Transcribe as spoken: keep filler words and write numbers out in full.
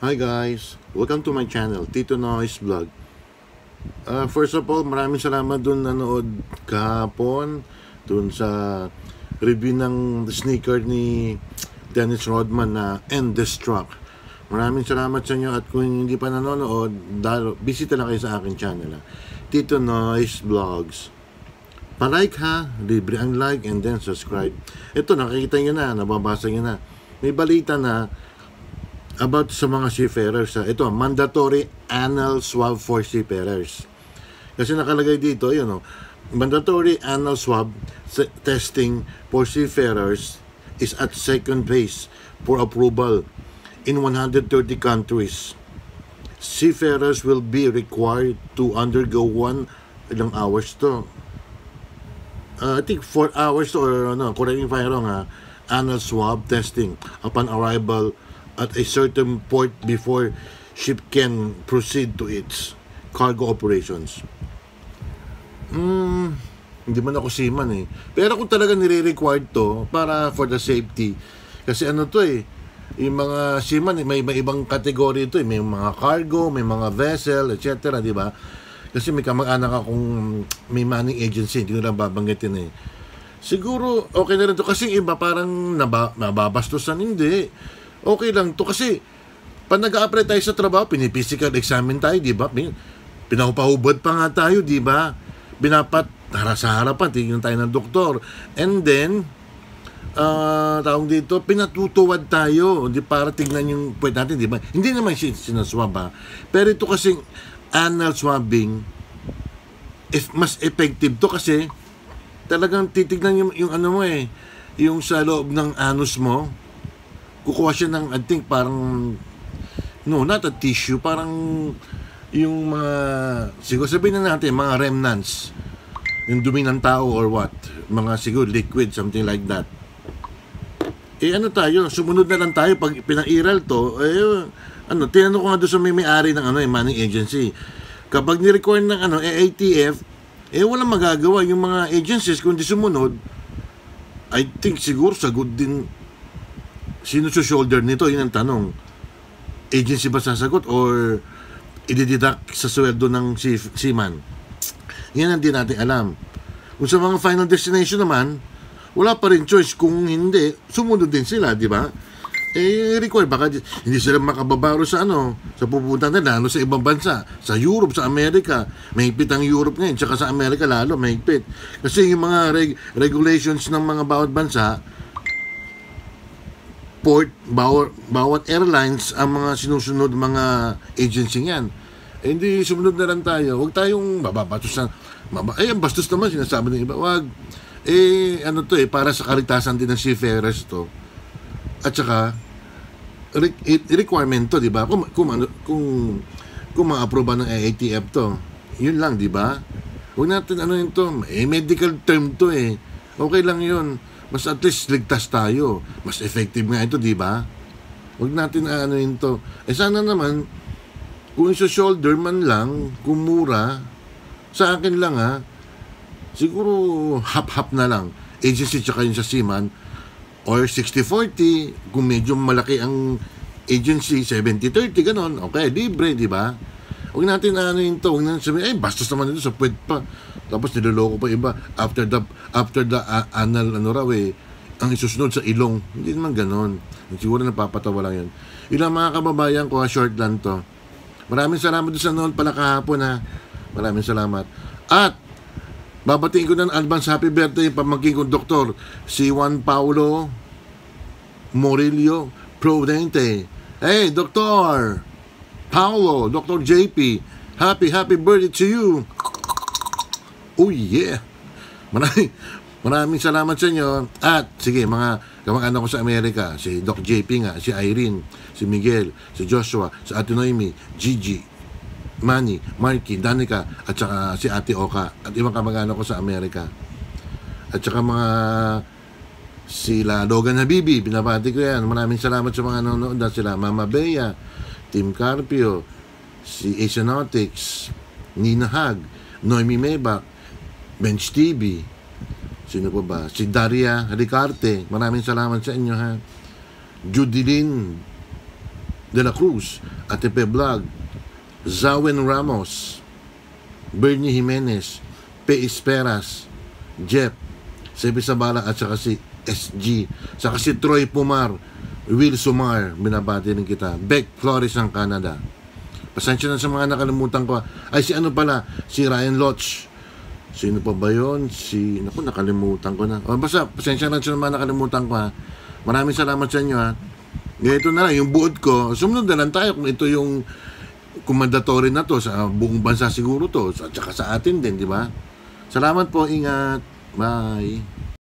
Hi guys! Welcome to my channel, Tito Noise Vlog. Uh, first of all, maraming salamat dun nanood kahapon dun sa review ng sneaker ni Dennis Rodman na N-Destruct. Maraming salamat sa inyo at kung hindi pa nanonood, bisita lang kayo sa aking channel, ha? Tito Noise Vlogs. Pa-like ha, libre ang like and then subscribe. Ito, nakikita nyo na, nababasa nyo na. May balita na about sa mga seafarers. Ito, mandatory anal swab for seafarers. Kasi nakalagay dito, yun o, mandatory anal swab testing for seafarers is at second phase for approval in one hundred thirty countries. Seafarers will be required to undergo one, ilang hours to? Uh, I think four hours or, ano, correct me if I'm wrong, ha, anal swab testing upon arrival at a certain port before ship can proceed to its cargo operations. Hmm, hindi man ako seaman eh. Pero kung talaga nire-required to para for the safety, kasi ano to eh, yung mga seaman eh, may, may ibang kategory ito eh. May mga cargo, may mga vessel, et cetera. Di ba? Kasi may kamag-anak akong may manning agency, hindi ko lang babanggitin eh. Siguro okay na rin to kasi iba parang naba, nababastusan, hindi. Okay lang to kasi pag nag-a-apply tayo sa trabaho, piniphysical examine tayo, di ba? Pinapahubad pa nga tayo, di ba? Binapat sa harapan, tingin tayo ng doktor. And then, uh, tawag dito, pinatutuwad tayo, di para tignan yung puwet natin, di ba? Hindi naman sinaswab, ha? Pero ito kasing anal swabbing, if mas effective to kasi talagang titignan yung, yung ano mo eh, yung sa loob ng anus mo, kukuha siya ng, I think, parang, no, not a tissue, parang yung mga, siguro sabihin na natin, mga remnants, yung dumi ng tao or what, mga siguro liquid, something like that. Eh ano tayo, sumunod na lang tayo, pag pinairal to, eh, ano, tinanong ko nga doon sa may may-ari ng ano, eh, manning agency. Kapag ni-require ng ano, A A T F, eh walang magagawa yung mga agencies kung di sumunod. I think siguro sagot din sino sa shoulder nito, yun ang tanong. Agency ba sasagot or i-deduct sa sweldo ng seaman? Yan ang di natin alam. Kung sa mga final destination naman, wala pa rin choice. Kung hindi, sumunod din sila, di ba? Eh, require, baka hindi sila makababaro sa ano, sa pupunta nila, ano, sa ibang bansa, sa Europe, sa Amerika. Mahigpit ang Europe ngayon, tsaka sa Amerika lalo, mahigpit. Kasi yung mga reg regulations ng mga bawat bansa, port, bawat, bawat airlines ang mga sinusunod mga agency niyan. Eh, hindi sumunod na lang tayo. Huwag tayong mababatos na, maba, eh, ang bastos naman, sinasabi ng iba. Huwag. Eh, ano to eh, para sa kaligtasan din ng seafarers to. At saka, re requirement to, di ba? Kung, kung, kung, kung ma-approve ng A A T F to, yun lang, di ba? Huwag natin, ano yun to, eh, medical term to eh. Okay lang yun. Mas at least ligtas tayo. Mas effective nga ito, di ba? Huwag natin ano yun to. Eh sana naman, kung sa shoulder man lang, kung mura, sa akin lang ha, siguro hap-hap na lang. Agency tsaka yun sa seaman, or sixty forty, kung medyo malaki ang agency, seventy thirty, ganon. Okay, libre, di ba? Huwag natin ano yun to. Huwag natin sabihin, ay, bastos naman ito sa puwet pa. Tapos niloloko pa iba after the after the uh, anal ano raw eh ang isusunod sa ilong. Hindi naman ganoon. Siguro napapatawa lang 'yan. Ilang mga kababayan ko, short lang to. Maraming salamat doon sa noon pala kahapon ha. Maraming salamat. At babatiin ko ng advance happy birthday yung pamangkin kong doktor, si Juan Paulo Morillo Prudente. Hey, Doctor Paulo, Doctor J P, happy happy birthday to you. Oh yeah! Maraming, maraming salamat sa inyo. At sige, mga kamag-anak ko sa Amerika, si Doc J P nga, si Irene, si Miguel, si Joshua, si Ate Noemi, Gigi, Manny, Marky, Danica, at saka si Ate Oka, at ibang kamag-anak ko sa Amerika. At saka mga sila Logan Habibi, binabati ko yan. Maraming salamat sa mga nanonood. Sila Mama Bea, Tim Carpio, si Asianautics, Nina Hag, Noemi Maybach, Bench T V, sino pa ba? Si Daria Ricarte, maraming salamat sa inyo ha. Judilyn De La Cruz, Atepe Vlog, Zawen Ramos, Bernie Jimenez, P. Esperas, Jeff, Sebi Sabala at saka si S G, saka si Troy Pumar, Will Sumar, binabati rin kita. Beck Flores ng Canada. Pasensya na sa mga nakalimutan ko. Ay, si ano pala, si Ryan Lodge. Sino pa ba yun? Si, naku, nakalimutan ko na. O, basta, pasensya na sa mga nakalimutan ko ha. Maraming salamat sa inyo ha. Ito na lang, yung buod ko. Sumunod na lang tayo kung ito yung kumandatory na to sa buong bansa siguro to. At saka sa atin din, di ba? Salamat po, ingat. Bye.